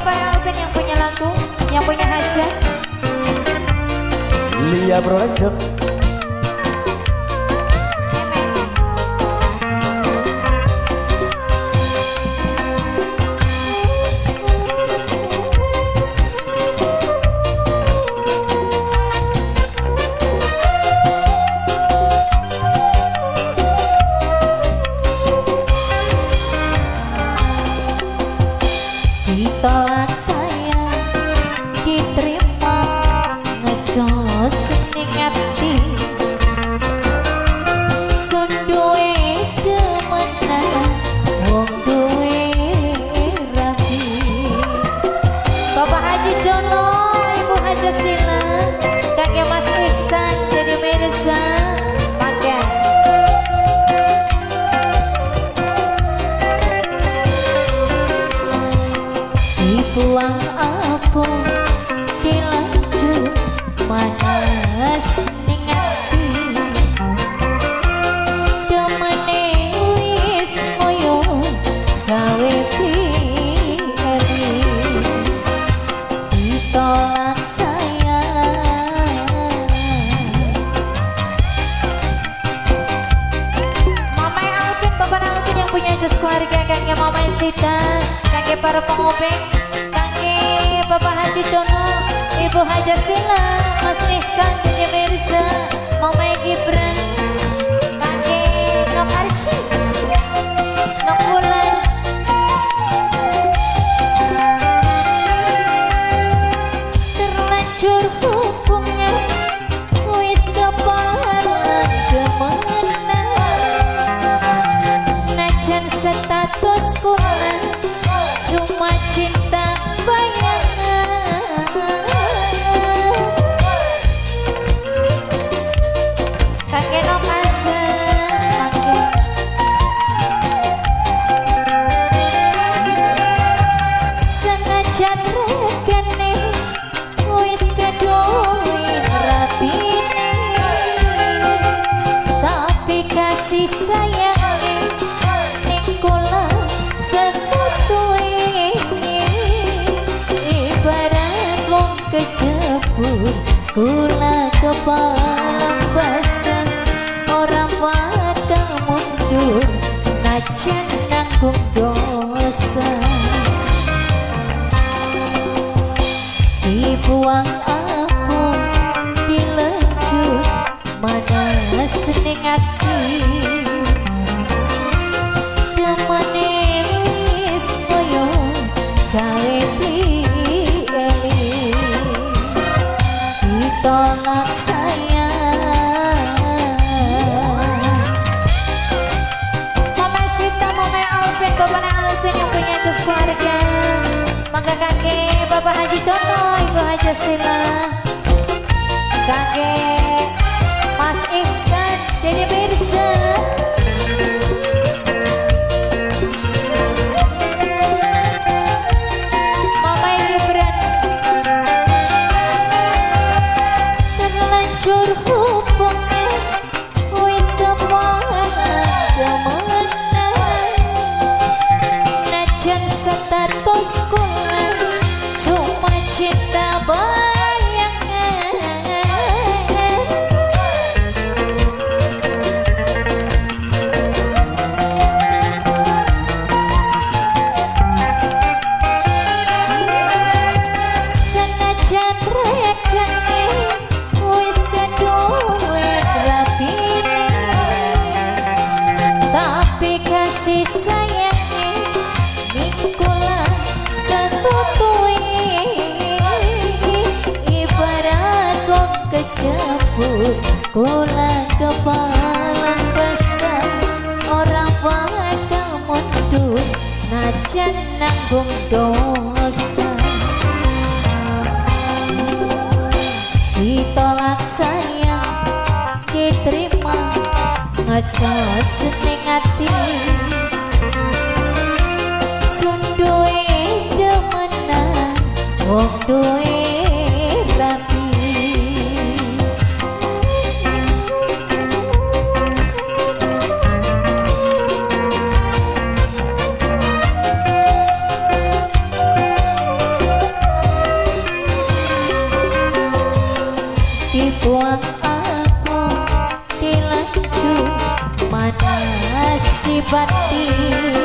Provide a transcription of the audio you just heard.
Bapak Alvin yang punya lagu, yang punya hajat. Lia Production. Ditolak saya, diterima, ngejos ning ati. Sun duwe demenan, wong duwe rapi. Bapak Haji Jono, Ibu Haja Sila, kakek Mas Iksan, Dede Mirza, pakai. Dibuang apa dilanjut manas ning ati. Demene wis koyo gawe piye. Ditolak saya. Mama Alvin, Bapak Alvin yang punya jas keluarga, kakek Mama Sita, kakek para pengobeng, Bapak Haji Jono, Ibu Haja Sila, Mas Ihsan, Dede Mirza, Mama Gibran, kakek Nom Arsy, Nom Bulan. Terlanjur hubungan, wis kepalan demenan. Najan status kulan, cuma cinta bayangan. Kakek Nom Asen, senajan regane wis keduwe rapine, tapi kasih sayangnya ning kula sekutuwe. Ibarat wong kejebur kula kepalang basah, orang bakal mundur najan nanggung dosa. Dibuang aku dilanjut manas ning ati. Demene wis koyo gawe piye. Ditolak saya. Mama Sita, Mama Alvin, Bapak Alvin yang punya jas keluarga, mangga kakek Bapak Haji Jono, Ibu Haja Sila, kakek Mas Ihsan, Dede Mirza, Mama Gibran. Terlanjur hubungan, wis kepalan demenan. Najan status kulan, cuma cinta bayangan. Senajan regane wis keduwe rapine, tapi kasih sayangnya ning kula sekutuwe. Ibarat wong kejebur kula kepalang basah, orang bakal mundur najan nanggung dosa. Ditolak sayang, diterima, ngecos ning ati. Sun duwe demenan, wong duwe rapi. dibuang aku dilaju mana si batin.